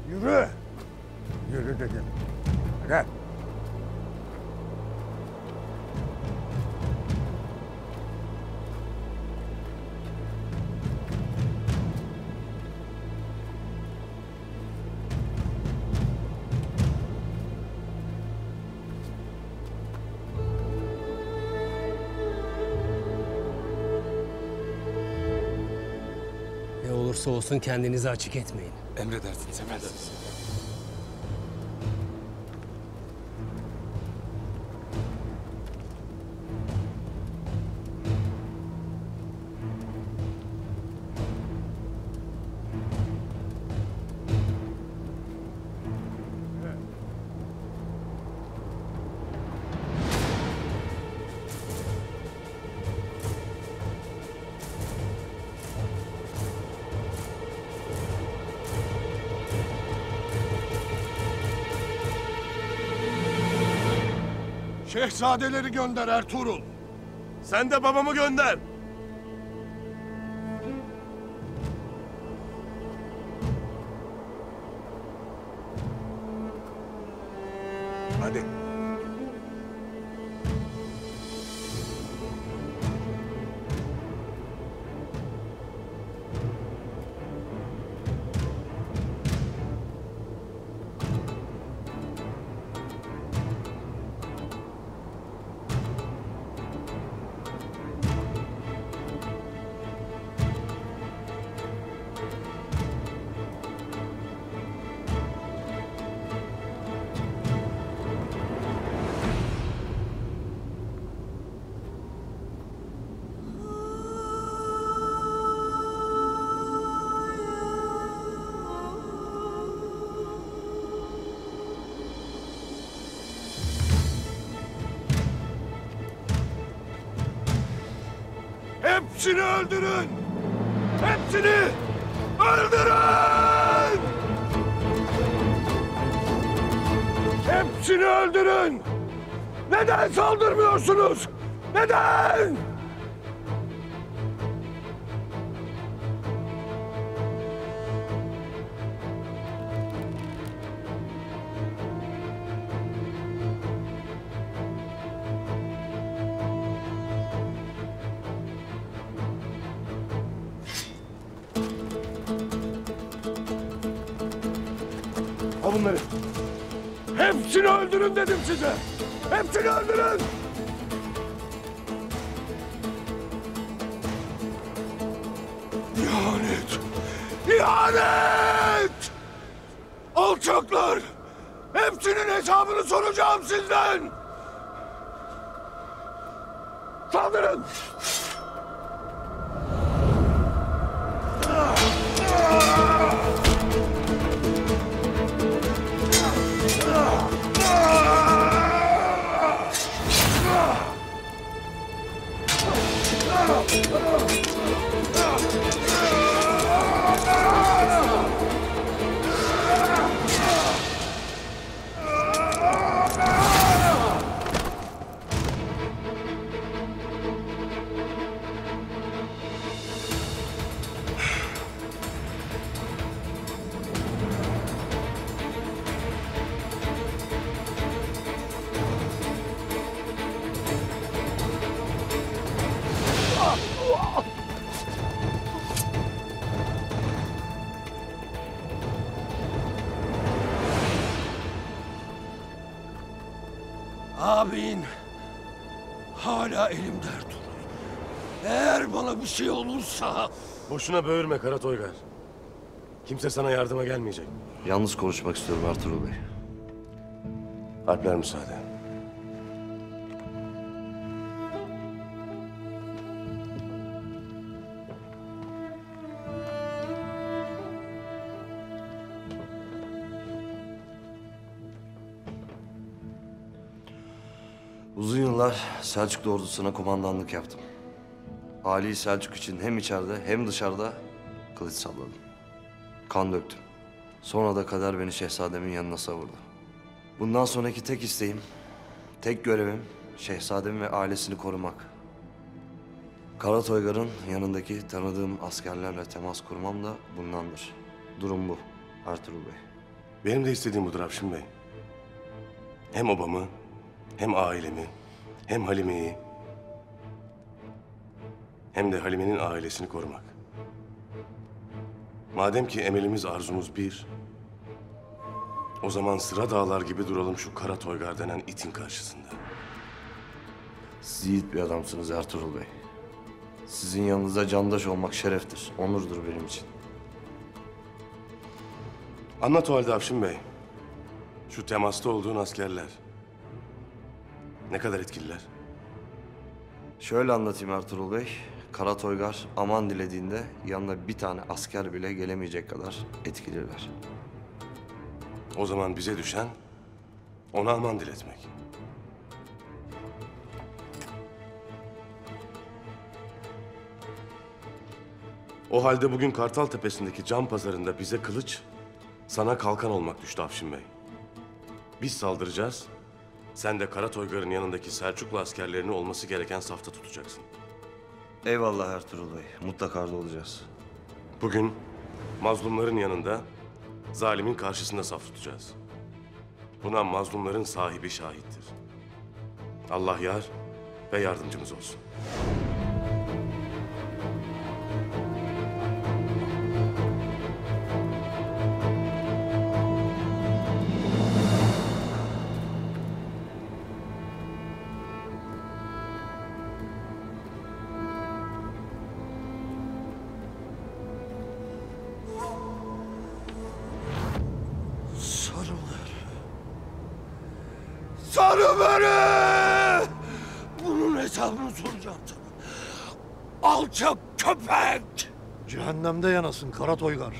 Yürü. Yürü dedim. Hadi. Ne olursa olsun kendinizi açık etmeyin. Emredersiniz, emredersiniz. Şehzadeleri gönder Ertuğrul. Sen de babamı gönder. Hadi. Hepsini öldürün! Hepsini öldürün! Hepsini öldürün! Neden saldırmıyorsunuz? Neden? Al bunları. Hepsini öldürün dedim size. Hepsini öldürün. İhanet. İhanet. Alçaklar. Hepsinin hesabını soracağım sizden. Saldırın. Abin hala elimde Ertuğrul. Eğer bana bir şey olursa... Boşuna böğürme Kara Toygar. Kimse sana yardıma gelmeyecek. Yalnız konuşmak istiyorum Ertuğrul Bey. Alpler müsaade. Uzun yıllar Selçuklu ordusuna komandanlık yaptım. Ali Selçuk için hem içeride hem dışarıda kılıç salladım. Kan döktüm. Sonra da kader beni şehzademin yanına savurdu. Bundan sonraki tek isteğim, tek görevim şehzademi ve ailesini korumak. Kara Toygar'ın yanındaki tanıdığım askerlerle temas kurmam da bundandır. Durum bu Ertuğrul Bey. Benim de istediğim budur Afşin Bey. Hem obamı, hem ailemi, hem Halime'yi, hem de Halime'nin ailesini korumak. Madem ki emelimiz, arzumuz bir, o zaman sıra dağlar gibi duralım şu Kara Toygar denen itin karşısında. Siz yiğit bir adamsınız Ertuğrul Bey. Sizin yanınızda candaş olmak şereftir, onurdur benim için. Anlat o halde Afşin Bey. Şu temasta olduğun askerler. Ne kadar etkililer? Şöyle anlatayım Ertuğrul Bey. Kara Toygar aman dilediğinde yanına bir tane asker bile gelemeyecek kadar etkililer. O zaman bize düşen ona aman diletmek. O halde bugün Kartal Tepesi'ndeki cam pazarında bize kılıç, sana kalkan olmak düştü Afşin Bey. Biz saldıracağız, sen de Kara Toygar'ın yanındaki Selçuklu askerlerini olması gereken safta tutacaksın. Eyvallah Ertuğrul Bey, mutlaka orada olacağız. Bugün mazlumların yanında, zalimin karşısında saf tutacağız. Buna mazlumların sahibi şahittir. Allah yar ve yardımcımız olsun. Sarıver. Sarıver! Bunun hesabını soracağım sana. Alçak köpek! Cehennemde yanasın Kara Toygar.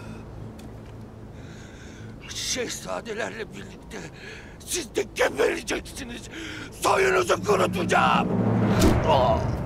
Şehzadelerle birlikte siz de gebereceksiniz. Soyunuzu kurutacağım. Oh!